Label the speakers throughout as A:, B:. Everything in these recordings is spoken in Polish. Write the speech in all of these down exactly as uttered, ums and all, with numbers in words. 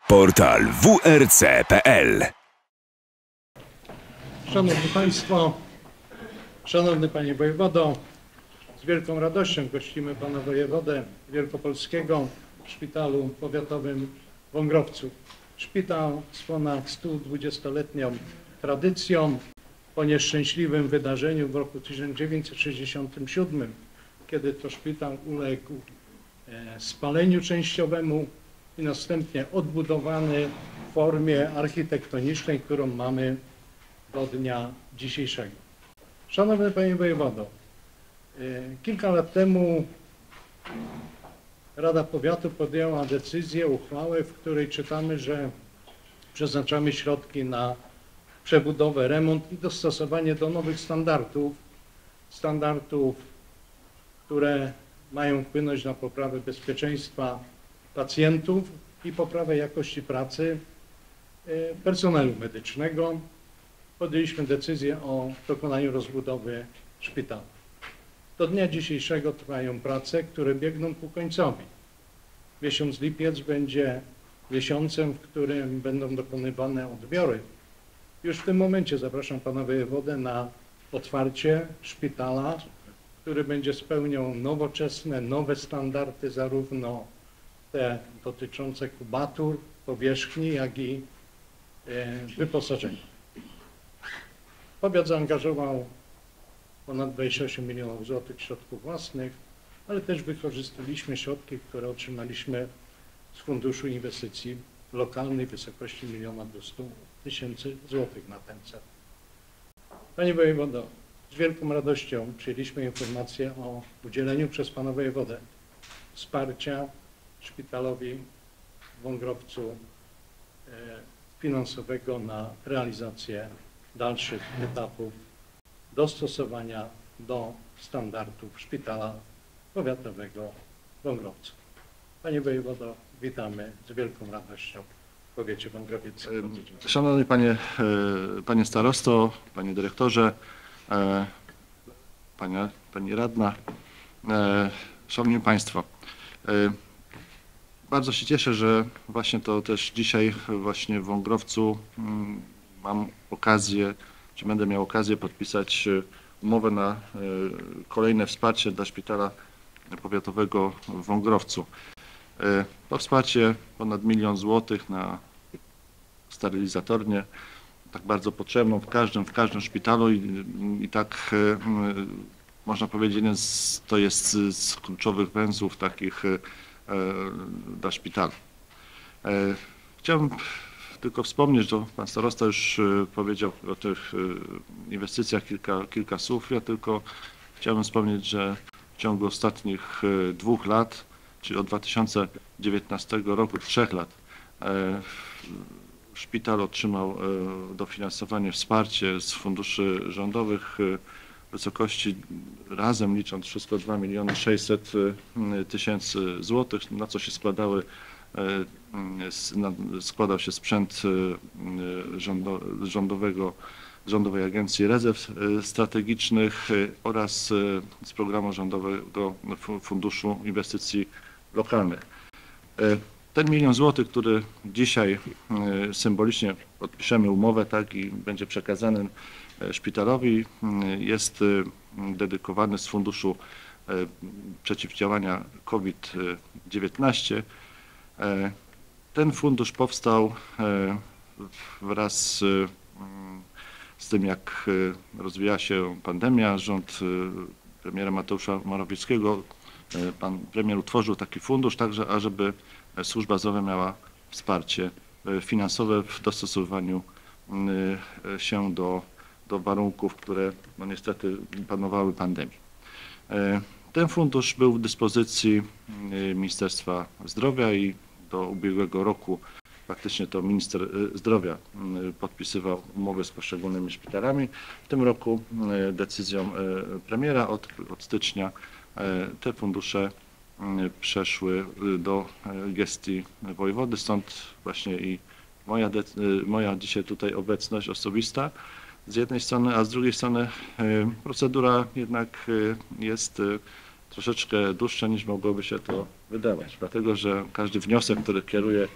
A: Portal w r c kropka p l.
B: Szanowni Państwo, Szanowny Panie Wojewodo, z wielką radością gościmy Pana Wojewodę Wielkopolskiego w Szpitalu Powiatowym w Wągrowcu. Szpital z ponad stodwudziestoletnią tradycją po nieszczęśliwym wydarzeniu w roku tysiąc dziewięćset sześćdziesiątym siódmym, kiedy to szpital uległ spaleniu częściowemu i następnie odbudowany w formie architektonicznej, którą mamy do dnia dzisiejszego. Szanowny Panie Wojewodo, kilka lat temu Rada Powiatu podjęła decyzję, uchwałę, w której czytamy, że przeznaczamy środki na przebudowę, remont i dostosowanie do nowych standardów, standardów, które mają wpłynąć na poprawę bezpieczeństwa pacjentów i poprawę jakości pracy personelu medycznego. Podjęliśmy decyzję o dokonaniu rozbudowy szpitala. Do dnia dzisiejszego trwają prace, które biegną ku końcowi. Miesiąc lipiec będzie miesiącem, w którym będą dokonywane odbiory. Już w tym momencie zapraszam Pana Wojewodę na otwarcie szpitala, który będzie spełniał nowoczesne, nowe standardy, zarówno te dotyczące kubatur, powierzchni, jak i wyposażenia. Powiat zaangażował ponad dwadzieścia osiem milionów złotych środków własnych, ale też wykorzystaliśmy środki, które otrzymaliśmy z Funduszu Inwestycji Lokalnych w wysokości miliona dwieście tysięcy złotych na ten cel. Panie Wojewodo, z wielką radością przyjęliśmy informację o udzieleniu przez Pana Wojewodę wsparcia szpitalowi w Wągrowcu finansowego na realizację dalszych etapów dostosowania do standardów Szpitala Powiatowego w Wągrowcu. Panie Wojewodo, witamy z wielką radością w powiecie wągrowieckim.
C: Szanowny Panie, Panie Starosto, Panie Dyrektorze, Panie, Pani Radna, Szanowni Państwo. Bardzo się cieszę, że właśnie to też dzisiaj właśnie w Wągrowcu mam okazję, czy będę miał okazję podpisać umowę na kolejne wsparcie dla Szpitala Powiatowego w Wągrowcu. To wsparcie ponad milion złotych na sterylizatornię, tak bardzo potrzebną w każdym, w każdym szpitalu i, i tak można powiedzieć, jeden z, to jest z kluczowych węzłów takich dla szpitala. Chciałbym tylko wspomnieć, że Pan Starosta już powiedział o tych inwestycjach kilka, kilka słów. Ja tylko chciałbym wspomnieć, że w ciągu ostatnich dwóch lat, czyli od dwa tysiące dziewiętnastego roku, trzech lat, szpital otrzymał dofinansowanie, wsparcie z funduszy rządowych w wysokości, razem licząc wszystko, dwa miliony sześćset tysięcy złotych, na co się składały, składał się sprzęt rządowego, Rządowej Agencji Rezerw Strategicznych oraz z programu rządowego Funduszu Inwestycji Lokalnych. Ten milion złotych, który dzisiaj symbolicznie podpiszemy umowę, tak, i będzie przekazany szpitalowi, jest dedykowany z Funduszu Przeciwdziałania COVID dziewiętnaście. Ten fundusz powstał wraz z tym, jak rozwijała się pandemia. Rząd premiera Mateusza Morawieckiego, pan premier utworzył taki fundusz, także ażeby służba zdrowia miała wsparcie finansowe w dostosowaniu się do, do warunków, które no niestety panowały pandemii. Ten fundusz był w dyspozycji Ministerstwa Zdrowia i do ubiegłego roku faktycznie to minister zdrowia podpisywał umowy z poszczególnymi szpitalami. W tym roku decyzją premiera od, od stycznia te fundusze przeszły do gestii wojewody, stąd właśnie i moja, moja dzisiaj tutaj obecność osobista z jednej strony, a z drugiej strony procedura jednak jest troszeczkę dłuższa, niż mogłoby się to wydawać, dlatego że każdy wniosek, który kieruje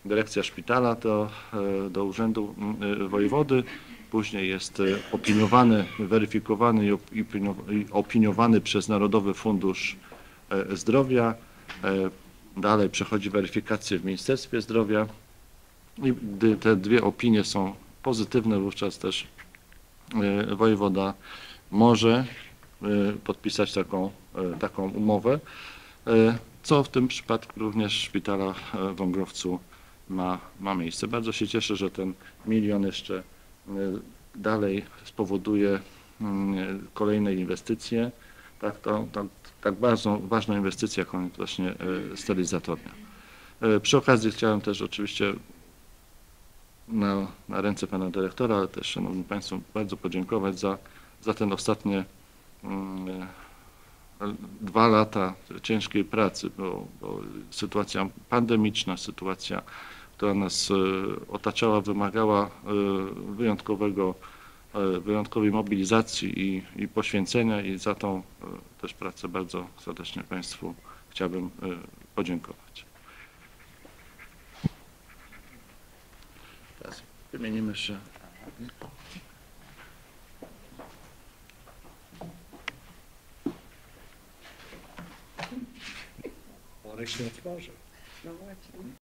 C: dyrekcja szpitala do, do Urzędu Wojewody, później jest opiniowany, weryfikowany i opiniowany przez Narodowy Fundusz Zdrowia, dalej przechodzi weryfikację w Ministerstwie Zdrowia i gdy te dwie opinie są pozytywne, wówczas też wojewoda może podpisać taką, taką umowę, co w tym przypadku również szpitala w Wągrowcu ma, ma miejsce. Bardzo się cieszę, że ten milion jeszcze dalej spowoduje kolejne inwestycje. Tak, to, to, tak bardzo ważną inwestycję, jaką jest właśnie sterylizatornia. Przy okazji chciałem też oczywiście na, na ręce pana dyrektora, ale też szanowni państwo bardzo podziękować za, za ten ostatnie um, dwa lata ciężkiej pracy, bo, bo sytuacja pandemiczna, sytuacja, która nas otaczała, wymagała wyjątkowego, wyjątkowej mobilizacji i, i poświęcenia i za tą też pracę bardzo serdecznie państwu chciałbym podziękować. Teraz wymienimy się.
B: Marek się otworzy.
D: No właśnie.